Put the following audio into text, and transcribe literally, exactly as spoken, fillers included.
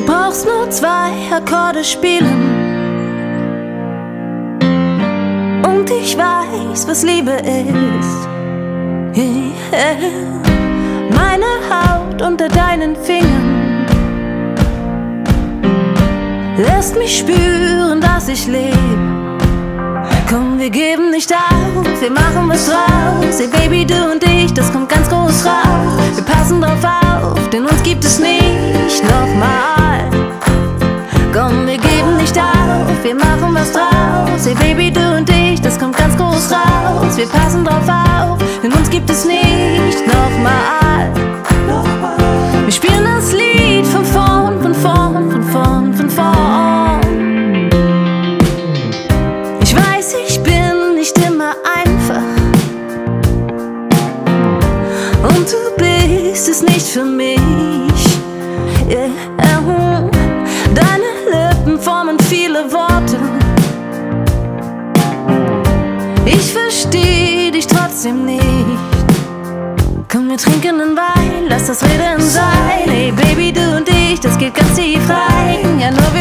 Du brauchst nur zwei Akkorde spielen und ich weiß, was Liebe ist. Yeah. Meine Haut unter deinen Fingern lässt mich spüren, dass ich lebe. Komm, wir geben nicht auf, wir machen was draus. Hey Baby, du und ich, das kommt ganz groß raus. Wir passen drauf auf, denn uns gibt es nicht nochmal. Komm, wir geben nicht auf, wir machen was draus. Hey Baby, du und ich, das kommt ganz groß raus. Wir passen drauf auf, denn uns gibt es nicht nochmal. Wir spielen das Lied von vorn, von vorn, von vorn, von vorn. Ich weiß, ich bin nicht immer einfach und du bist es nicht für mich. Yeah. Deine Lippen formen viele Worte. Ich versteh dich trotzdem nicht. Komm, wir trinken einen Wein, lass das Reden sein. Hey Baby, du und ich, das geht ganz tief rein. Ja, nur wir